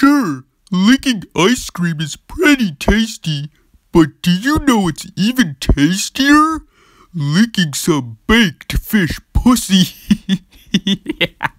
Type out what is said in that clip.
Sure, licking ice cream is pretty tasty, but do you know what's even tastier? Licking some baked fish pussy.